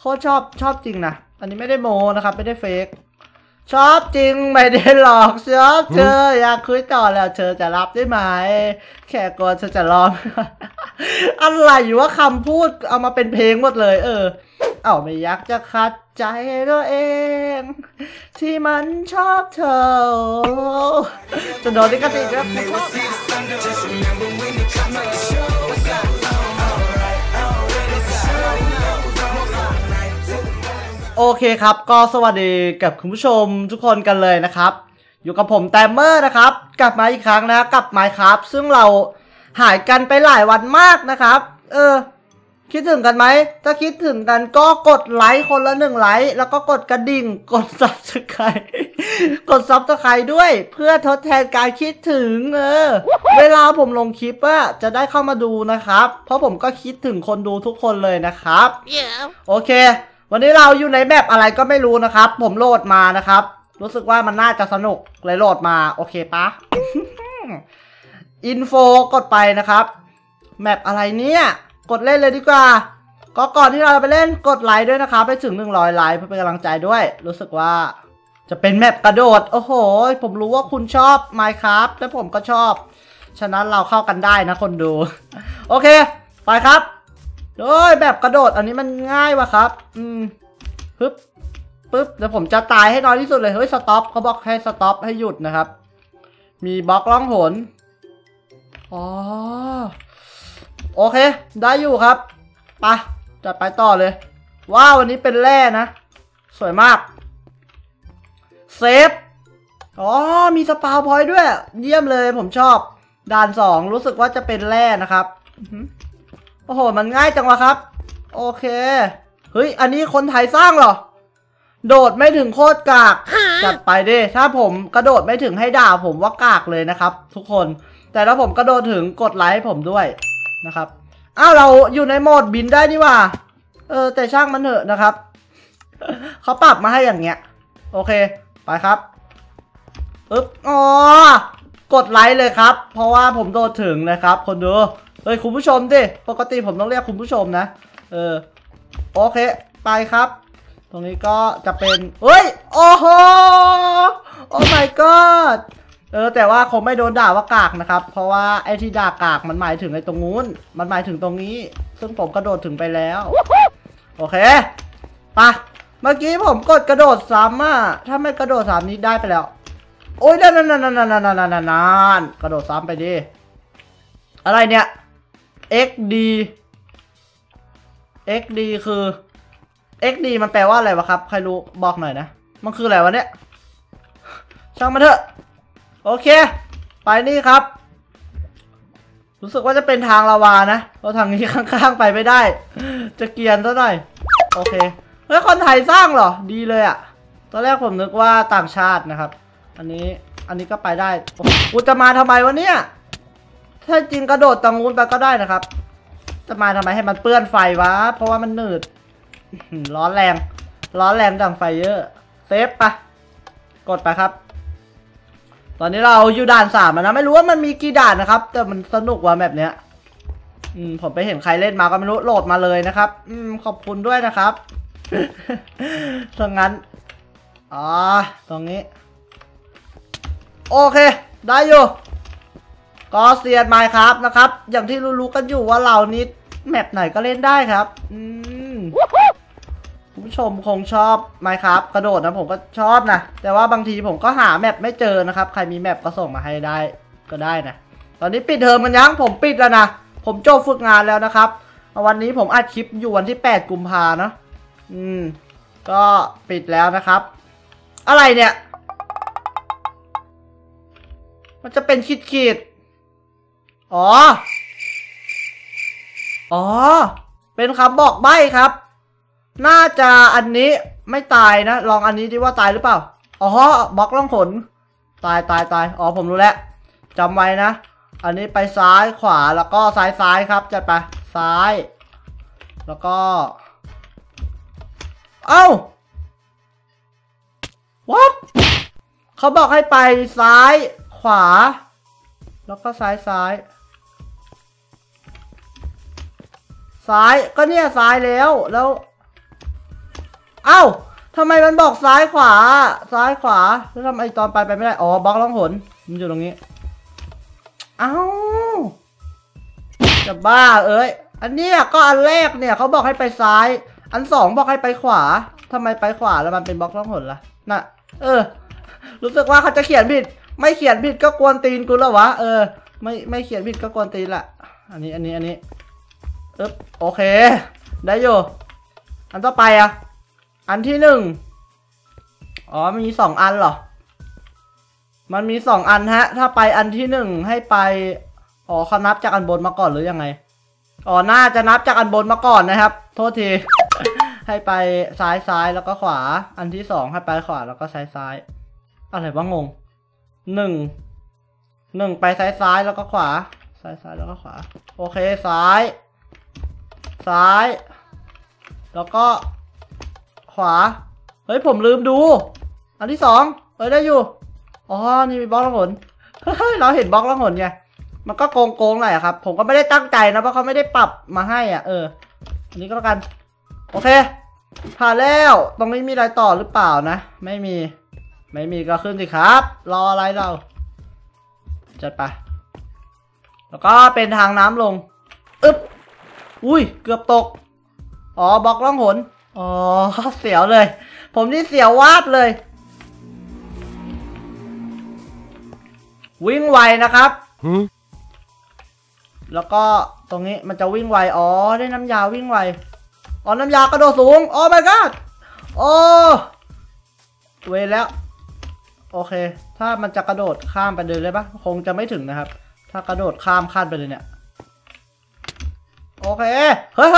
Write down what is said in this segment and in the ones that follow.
คตรชอบจริงนะอันนี้ไม่ได้โมนะครับไม่ได้เฟกชอบจริงไม่ได้หลอกชอบเธออยากคุยต่อแล้วเธอจะรับได้ไหมแค่กลัวเธอจะร้อง อะไรอยู่ว่าคำพูดเอามาเป็นเพลงหมดเลยไม่อยากจะขัดใจตัวเองที่มันชอบเธอจะโดนลิขสิทธิ์ครับโอเคครับก็สวัสดีกับคุณผู้ชมทุกคนกันเลยนะครับอยู่กับผมแตมเมอร์นะครับกลับมาอีกครั้งนะกับ Minecraft ซึ่งเราหายกันไปหลายวันมากนะครับคิดถึงกันไหมถ้าคิดถึงกันก็กดไลค์คนละ1 ไลค์แล้วก็กดกระดิ่งกด Subscribe กด Subscribe ด้วยเพื่อทดแทนการคิดถึงเวลาผมลงคลิปจะได้เข้ามาดูนะครับเพราะผมก็คิดถึงคนดูทุกคนเลยนะครับ โอเควันนี้เราอยู่ในแมปอะไรก็ไม่รู้นะครับผมโหลดมานะครับรู้สึกว่ามันน่าจะสนุกเลยโหลดมาโอเคปะ อินโฟกดไปนะครับแมปอะไรเนี่ยกดเล่นเลยดีกว่าก็ก่อนที่เราไปเล่นกดไลค์ด้วยนะครับไปถึง100 ไลค์เพื่อเป็นกำลังใจด้วยรู้สึกว่าจะเป็นแมปกระโดดโอ้โหผมรู้ว่าคุณชอบ Minecraft และผมก็ชอบฉะนั้นเราเข้ากันได้นะคนดู โอเคไปครับโอ้ยแบบกระโดดอันนี้มันง่ายวะครับปึ๊บเดี๋ยวผมจะตายให้น้อยที่สุดเลยเฮ้ยสต็อปเขาบอกให้สต็อปให้หยุดนะครับมีบล็อกล่องหนอ๋อโอเคได้อยู่ครับไปจัดไปต่อเลยว้าววันนี้เป็นแร่นะสวยมากเซฟอ๋อมีสปาวพอยต์ด้วยเยี่ยมเลยผมชอบด่าน2รู้สึกว่าจะเป็นแร่นะครับโอ้โหมันง่ายจังวะครับโอเคเฮ้ยอันนี้คนไทยสร้างเหรอโดดไม่ถึงโคตรกากจัดไปดิถ้าผมกระโดดไม่ถึงให้ด่าผมว่ากากเลยนะครับทุกคนแต่ถ้าผมกระโดดถึงกดไลค์ให้ผมด้วยนะครับอ้าวเราอยู่ในโหมดบินได้นี่ว่าแต่ช่างมันเถอะนะครับเขาปรับมาให้อย่างเงี้ยโอเคไปครับอ๋อกดไลค์เลยครับเพราะว่าผมโดดถึงนะครับคนดูเฮ้ยคุณผู้ชมดิปกติผมต้องเรียกคุณผู้ชมนะโอเคไปครับตรงนี้ก็จะเป็นเฮ้ยโอ้โหโอ้ my god แต่ว่าคงไม่โดนด่าว่ากากนะครับเพราะว่าไอ้ที่ด่ากากมันหมายถึงไอ้ตรงนู้นมันหมายถึงตรงนี้ซึ่งผมกระโดดถึงไปแล้วโอเคไปเมื่อกี้ผมกดกระโดดซ้ำถ้าไม่กระโดดซ้ำนี้ได้ไปแล้วโอ้ยนั่นกระโดดซ้ำไปดิอะไรเนี่ย XD คือ XD มันแปลว่าอะไรวะครับใครรู้บอกหน่อยนะมันคืออะไรวะเนี่ยช่างมันเถอะโอเคไปนี่ครับรู้สึกว่าจะเป็นทางลาวานะเพราะทางนี้ข้างๆไปไม่ได้จะเกียนซะหน่อยโอเคเฮ้ยคนไทยสร้างเหรอดีเลยอะตอนแรกผมนึกว่าต่างชาตินะครับอันนี้ก็ไปได้กูจะมาทำไมวะเนี่ยถ้าจริงกระโดดตรงนู้นไปก็ได้นะครับจะมาทำไมให้มันเปื้อนไฟวะเพราะว่ามันหนืดร้อนแรงดังไฟเยอะเซฟไปกดไปครับตอนนี้เราอยู่ด่าน3แล้วนะไม่รู้ว่ามันมีกี่ด่านนะครับแต่มันสนุกว่ะแบบเนี้ยผมไปเห็นใครเล่นมาก็ไม่รู้โหลดมาเลยนะครับขอบคุณด้วยนะครับถ้างั้นตรงนี้โอเคได้อยู่ก็เซียน Minecraft นะครับอย่างที่รู้ๆกันอยู่ว่าเรานี้แมปไหนก็เล่นได้ครับคุณผู้ชมคงชอบ Minecraft กระโดดนะผมก็ชอบนะแต่ว่าบางทีผมก็หาแมปไม่เจอนะครับใครมีแมปก็ส่งมาให้ได้ก็ได้นะตอนนี้ปิดเทอมกันยังผมปิดแล้วนะผมจบฝึกงานแล้วนะครับวันนี้ผมอัดคลิปอยู่วันที่8 กุมภาพันธ์นะก็ปิดแล้วนะครับอะไรเนี่ยมันจะเป็นขีดอ๋อเป็นคำบอกใบ้ครับน่าจะอันนี้ไม่ตายนะลองอันนี้ดิว่าตายหรือเปล่าอ๋อบล็อกล่องหนตายอ๋อผมรู้แล้วจำไว้นะอันนี้ไปซ้ายขวาแล้วก็ซ้ายครับจัดไปซ้ายแล้วก็what เขาบอกให้ไปซ้ายขวาแล้วก็ซ้ายก็เนี่ยซ้ายแล้วเอ้าทำไมมันบอกซ้ายขวาซ้ายขวาแล้วทำไมตอนไปไม่ได้อ๋อบล็อกล่องหนมันอยู่ตรงนี้เอ้าจะบ้าเอ้ยอันเนี้ยก็อันแรกเนี่ยเขาบอกให้ไปซ้ายอันสองบอกให้ไปขวาทำไมไปขวาแล้วมันเป็นบล็อกล่องหนล่ะน่ะรู้สึกว่าเขาจะเขียนผิดไม่เขียนผิดก็กวนตีนกูแล้ววะไม่เขียนผิดก็กวนตีนละอันนี้โอเคได้อยู่อันต่อไปอ่ะอันที่หนึ่งอ๋อมีสองอันเหรอมันมีสองอันฮะถ้าไปอันที่หนึ่งให้ไปอ๋อเขานับจากอันบนมาก่อนหรือยังไงอ๋อน่าจะนับจากอันบนมาก่อนนะครับโทษที ให้ไปซ้ายแล้วก็ขวาอันที่สองให้ไปขวาแล้วก็ซ้ายอะไรวะงงหนึ่งไปซ้ายแล้วก็ขวาซ้ายแล้วก็ขวาโอเคซ้ายแล้วก็ขวาเฮ้ยผมลืมดูอันที่สองได้อยู่อ๋อนี่มีบล็อกล่องหนเฮ้ยเราเห็นบล็อกล่องหนไงมันก็โกงหน่อยครับผมก็ไม่ได้ตั้งใจนะเพราะเขาไม่ได้ปรับมาให้อ่ะอันนี้ก็แล้วกันโอเคผ่านแล้วตรงนี้มีอะไรต่อหรือเปล่านะไม่มีก็ขึ้นสิครับรออะไรเราจัดไปแล้วก็เป็นทางน้ำลงอุ้ยเกือบตกอ๋อบล็อกล่องหนอ๋อเสียวเลยผมนี่เสียววาดเลยวิ่งไวนะครับแล้วก็ตรงนี้มันจะวิ่งไวอ๋อได้น้ำยาวิ่งไวอ๋อน้ำยากระโดดสูงโอ้ my god โอ้เวรแล้วโอเคถ้ามันจะกระโดดข้ามไปเลยปะคงจะไม่ถึงนะครับถ้ากระโดดข้ามขั้นไปเลยเนี่ยโอเคเฮ้ย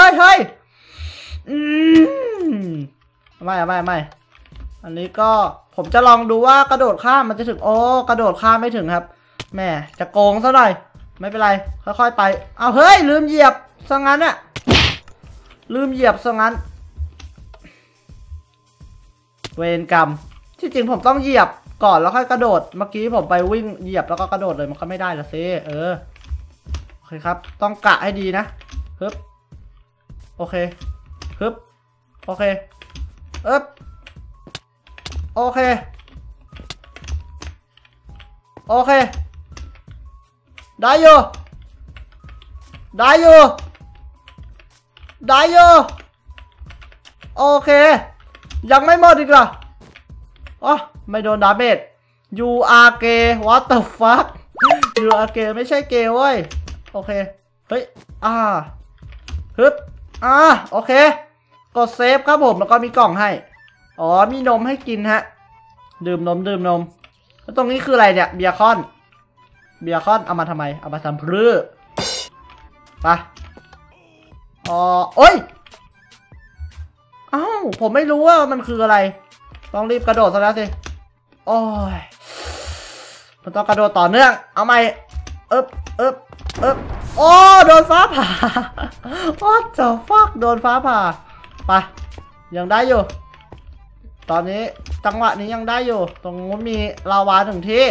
ไม่อันนี้ก็ผมจะลองดูว่ากระโดดข้ามมันจะถึงโอ้กระโดดข้ามไม่ถึงครับแม่จะโกงซะหน่อยไม่เป็นไรค่อยๆไปเอาเฮ้ยลืมเหยียบซะงั้นอะลืมเหยียบซะงั้นเวรกรรมที่จริงผมต้องเหยียบก่อนแล้วค่อยกระโดดเมื่อกี้ผมไปวิ่งเหยียบแล้วก็กระโดดเลยมันก็ไม่ได้ละซิโอเคครับต้องกะให้ดีนะฮึบโอเคฮึบโอเคโอเคได้อยู่โอเคยังไม่หมดอีกเหรออ๋อไม่โดนดาเมจ you are gay what the fuck you are gay ไม่ใช่เกย์เว้ยโอเคเฮ้ยฮึบโอเคกดเซฟครับผมแล้วก็มีกล่องให้อ๋อมีนมให้กินฮะดื่มนมแล้วตรงนี้คืออะไรเนี่ยเบียร์คอนเอามาทำไมเอามาทำพรื้ไปโอ้ยผมไม่รู้ว่ามันคืออะไรต้องรีบกระโดดซะแล้วสิโอ้ยมันต้องกระโดดต่อเนื่องเอาใหม่โอ้โดนฟ้าผ่าWhat the fuck โดนฟ้าผ่าไปยังได้อยู่ตอนนี้จังหวะนี้ยังได้อยู่ตรงนู้นมีลาวาหนึ่งที่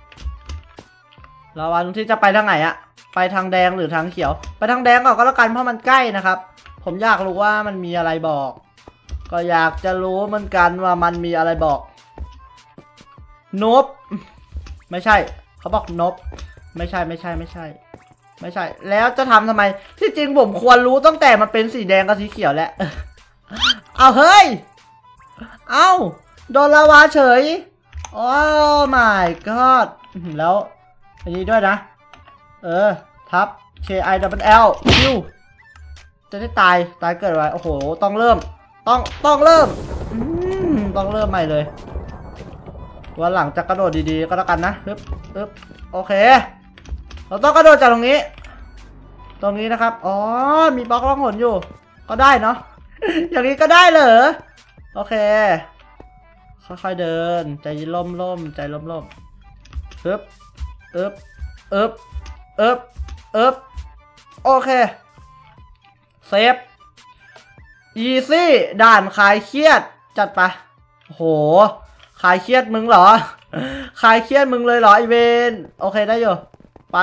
จะไปทางไหนอะไปทางแดงหรือทางเขียวไปทางแดงก่อนก็แล้วกันเพราะมันใกล้นะครับผมอยากรู้ว่ามันมีอะไรบอกก็อยากจะรู้เหมือนกันว่ามันมีอะไรบอกนบไม่ใช่เขาบอกนบไม่ใช่แล้วจะทำไมที่จริงผมควรรู้ตั้งแต่มันเป็นสีแดงกับสีเขียวแล้วเอาเฮ้ยโดนลาวาเฉยโอ้ my god แล้วอันนี้ด้วยนะทับ KILL คิวจะได้ตายเกิดอะไรโอ้โหต้องเริ่มต้องเริ่มใหม่เลยวันหลังจะกระโดดดีๆก็แล้วกันนะปึ๊บโอเคเราต้องกระโดดจากตรงนี้นะครับอ๋อมีบล็อกล่องหนอยู่ก็ได้เนาะ อย่างนี้ก็ได้เหรอโอเคค่อยๆเดินใจล่มใจล่มปึ๊บโอเคเซฟอีซี่ด่านคลายเครียดจัดไปโหคลายเครียดมึงเหรอคลายเครียดมึงเลยเหรอไอเวนโอเคได้อยู่ไป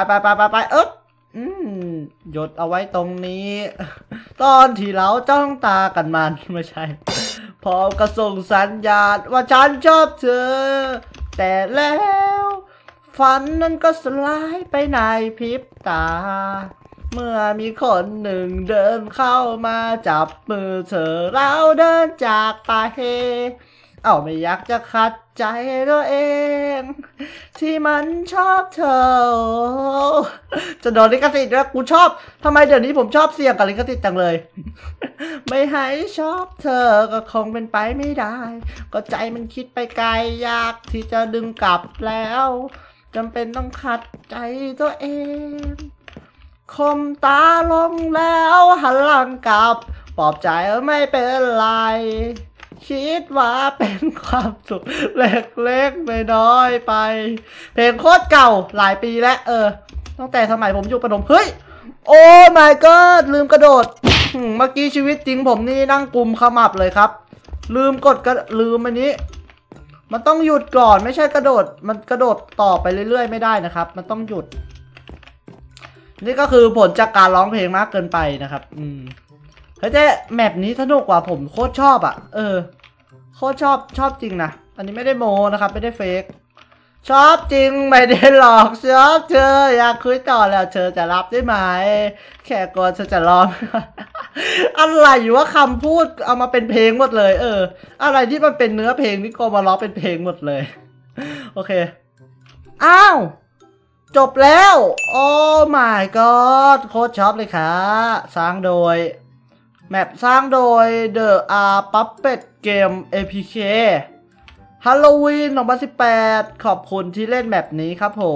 หยดเอาไว้ตรงนี้ตอนที่เราจ้องตากันมันไม่ใช่พร้อมกระส่งสัญญาณว่าฉันชอบเธอแต่แล้วฝันนั้นก็สลายไปในพริบตาเมื่อมีคนหนึ่งเดินเข้ามาจับมือเธอแล้วเดินจากไปไม่อยากจะขัดใจตัวเองที่มันชอบเธอจะโดนลิขสิทธิ์ด้วยกูชอบทำไมเดี๋ยวนี้ผมชอบเสียงกับลิขสิทธิ์จังเลยไม่ให้ชอบเธอก็คงเป็นไปไม่ได้ก็ใจมันคิดไปไกลยากที่จะดึงกลับแล้วจำเป็นต้องขัดใจตัวเองคมตาลงแล้วหันหลังกลับปลอบใจไม่เป็นไรคิดว่าเป็นความสุขเล็กๆน้อยๆไปเพลงโคตรเก่าหลายปีแล้วตั้งแต่สมัยผมอยู่ประถมเฮ้ยโอ้ my god ลืมกระโดดเมื่อกี้ชีวิตจริงผมนี่นั่งกุมขมับเลยครับลืมลืมอันนี้มันต้องหยุดก่อนไม่ใช่กระโดดมันกระโดดต่อไปเรื่อยๆไม่ได้นะครับมันต้องหยุดนี่ก็คือผลจากการร้องเพลงมากเกินไปนะครับเฮ้ยแต่แมปนี้สนุกกว่าผมโคตรชอบอ่ะโคตรชอบจริงนะอันนี้ไม่ได้โมนะครับไม่ได้เฟกชอบจริงไม่ได้หลอกชอบเธออยากคุยต่อแล้วเธอจะรับได้ไหมแค่ก่อนเธอจะร้อง อะไรวะคำพูดเอามาเป็นเพลงหมดเลยอะไรที่มันเป็นเนื้อเพลงนี่ก็มาร้องเป็นเพลงหมดเลย โอเคอ้าวจบแล้วโอ้ my god โคตรชอบเลยค่ะสร้างโดยแมปสร้างโดย The Puppet Game APK Halloween 2018ขอบคุณที่เล่นแมปนี้ครับผม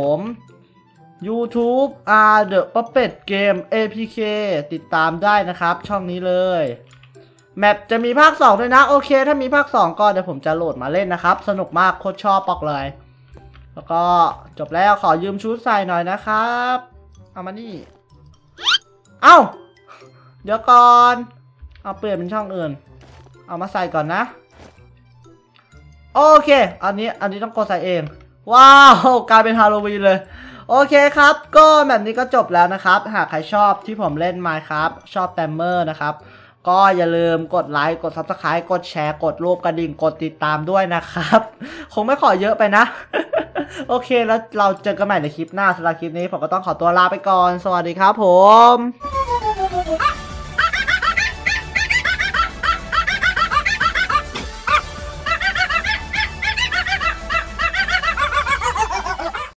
YouTube The Puppet Game APK ติดตามได้นะครับช่องนี้เลยแมปจะมีภาค2ด้วยนะโอเคถ้ามีภาค2ก็เดี๋ยวผมจะโหลดมาเล่นนะครับสนุกมากโคตรชอบบอกเลยแล้วก็จบแล้วขอยืมชุดใส่หน่อยนะครับเอามานี่เอ้าเดี๋ยวก่อนเอาเปลี่ยนเป็นช่องอื่นเอามาใส่ก่อนนะโอเคอันนี้ต้องกดใส่เองว้าวกลายเป็นฮาโลวีนเลยโอเคครับก็แบบนี้ก็จบแล้วนะครับหากใครชอบที่ผมเล่น Minecraft ชอบแตมเมอร์นะครับก็อย่าลืมกดไลค์กด Subscribe กดแชร์กดรูปกระดิ่งกดติดตามด้วยนะครับคงไม่ขอเยอะไปนะ โอเคแล้วเราเจอกันใหม่ในคลิปหน้าสำหรับคลิปนี้ผมก็ต้องขอตัวลาไปก่อนสวัสดีครับผม